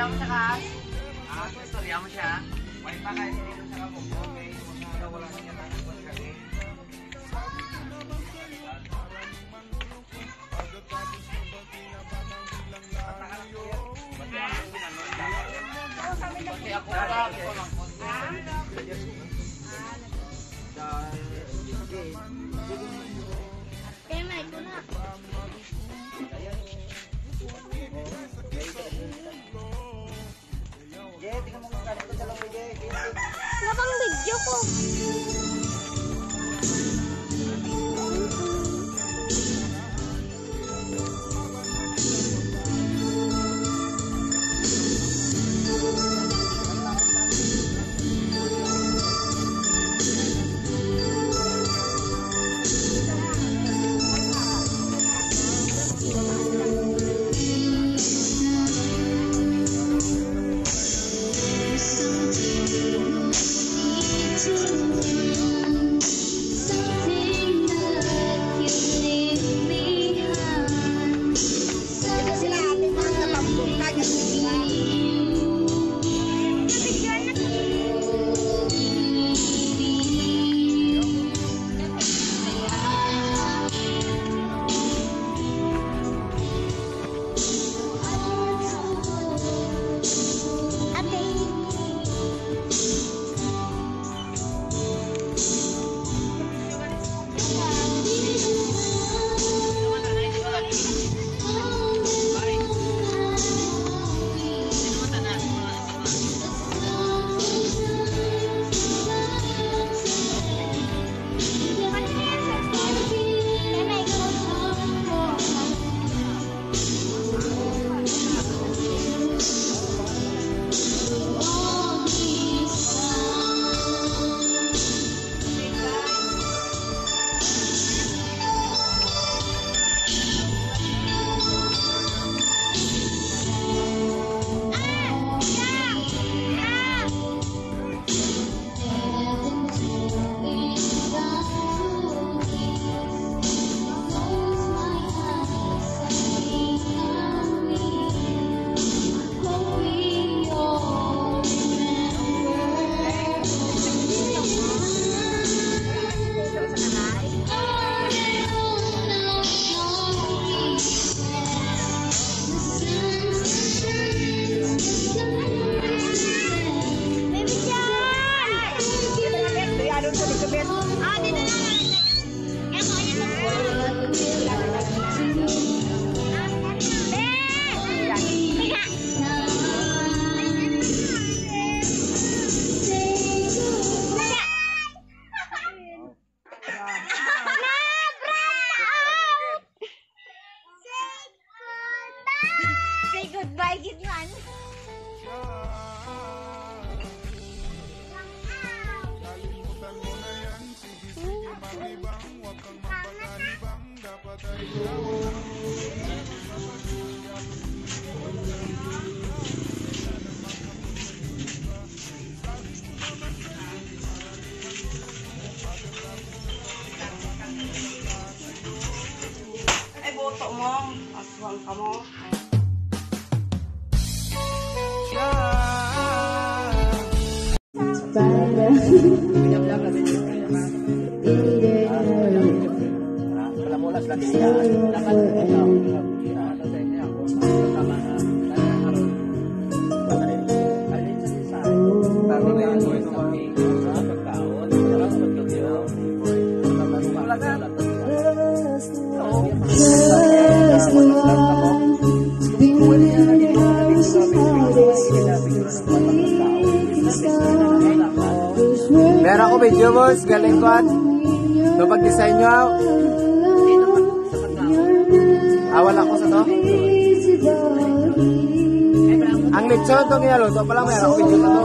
Istorya mo siya ka? Istorya mo siya? Why pa kayo dito sa kapong? Okay, wala niya na ng kasi. Napang video ko. Say goodbye, Gidman. Kalimutan mo na yan, sige sige malibang, huwag kang magpakalibang, dapat ay Ay, boto mo. Aswang ka mo. Palamulas lang siya. Dapat meron ako video boss, galing ko at ito pag-design nyo. Awal ako sa to. Ang lechon itong inaluto pala, meron ako video na to.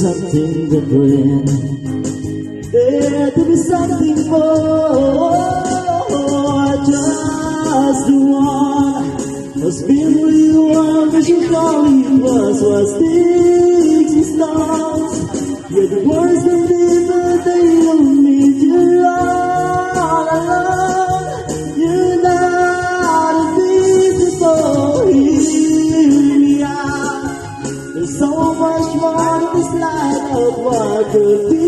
something different. There to be something more. I just want must be who you are, but you call it was sticks and stones. You're the worst that people they don't meet. You're all alone. You're not invisible. Hear me out. There's so much more to this life of what could be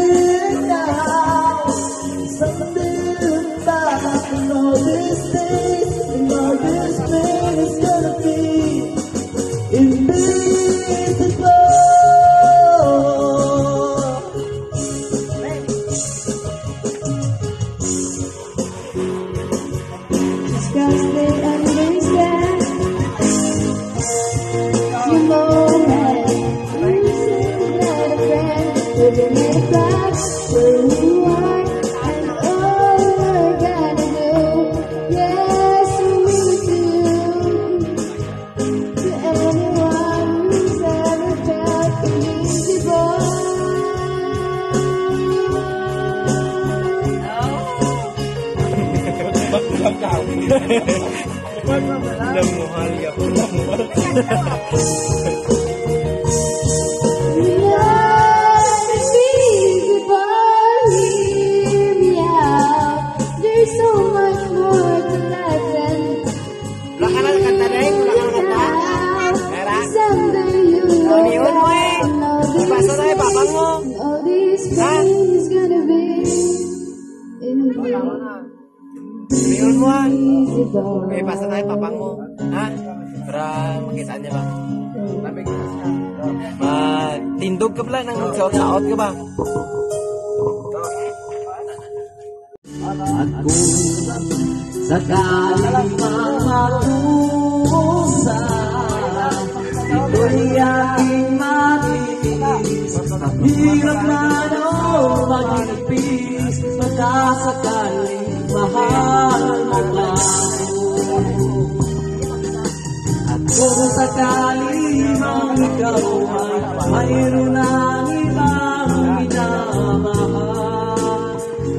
now. Something about all these things and all this pain is gonna be invisible. Just 'cause they understand. You know that you seem like a friend. Living in a box where you are and all we're gonna do. Yes, we do. To anyone who's ever felt invisible. There's so much more to life than Wala ka lang kanta na eh. Wala ka lang kanta. Era? someday you will Niyon mo eh. Ipasa na eh, papang mo. all these things gonna be Niyon mo ah. invisible. Okay, pasa tayo, papang mo. Ha? Para makita niya ba? Tindog ka pala nang saot-saot ka ba? At kung sakaling mamakusa, ito'y aking matitiis. Mahirap man o magnipis, pagkasakaling mahal mo ba ako. At kung sakaling mang ikaw ay mayroon ng ibang minamahal,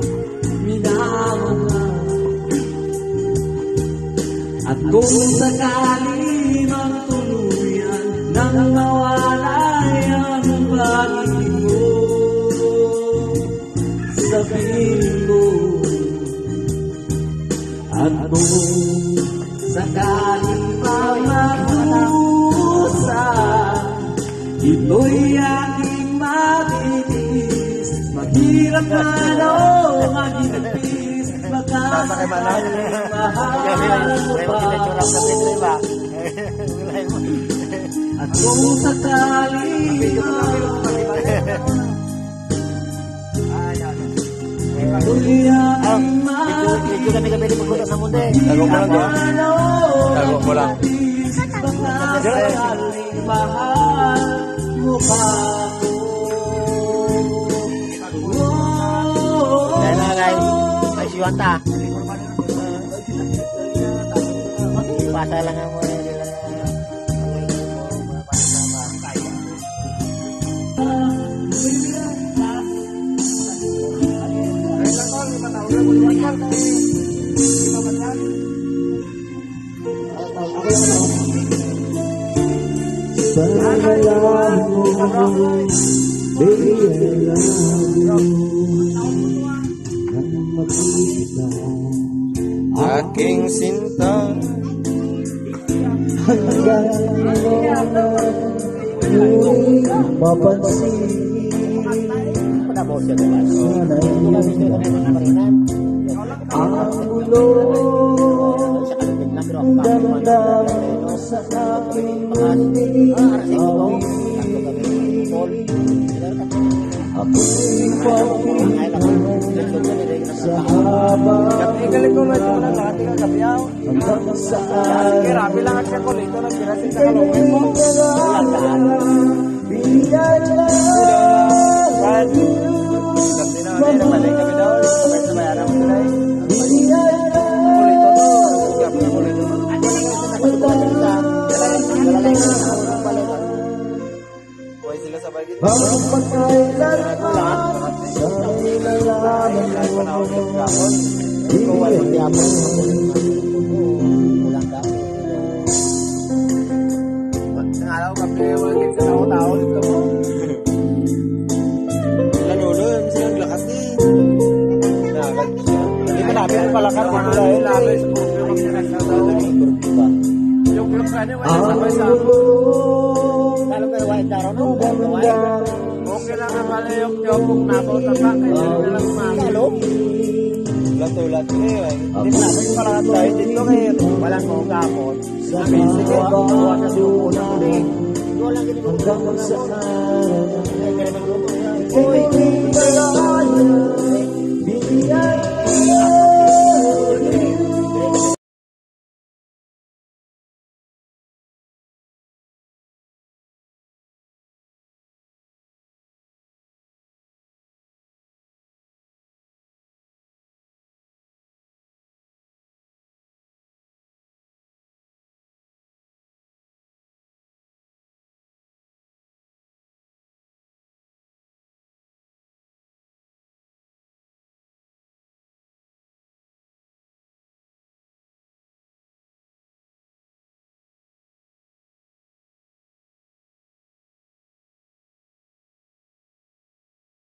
at kung sakali mang tuluyan nang mawalay ang pag-ibig mo, sabihin mo. At kung sakali mang makusan, ito'y aking matitiis. Maghirap man o magnipis, magkasakaling mahal mo pa. At kung sakali ito'y aking matitiis. Tago mo lang ba? Tago mo lang. Magkasakaling mahal mo pa ako. Dahil na guys, ay siwanta. Pasa lang ang muna nila. Pagkalaman mo, baby, I love you. Nang makita Aking sinta. hanggang ngayon mapansin. Sana'y ang gulo damdam sa aking mundi. Ako'y pagpinag sa haba hanggang saan Grabe lang at siya ko dito ng pinasin sa kalungin mo. Sila sabay Ang pagkailanman sana'y nalaman mo. Nangalaw ka pinawagin ka na tao dito mo. Lanulo, silang lakas eh. Nakakad siya. Hindi ka namin ang palakar mo dahil Labi sa buong yung pinagkataon. Yung blok ka niya, wala sabay sa ako. Talo kayo white daraw no? Okay lang ang pala yung jokong nabaw sa pa. Kaya na lang umalo. Lat eh. Hindi na namin palakar tayo dito kaya walang mong kapon. Sige, buwa sa siyo po na ulit. Hanggang saan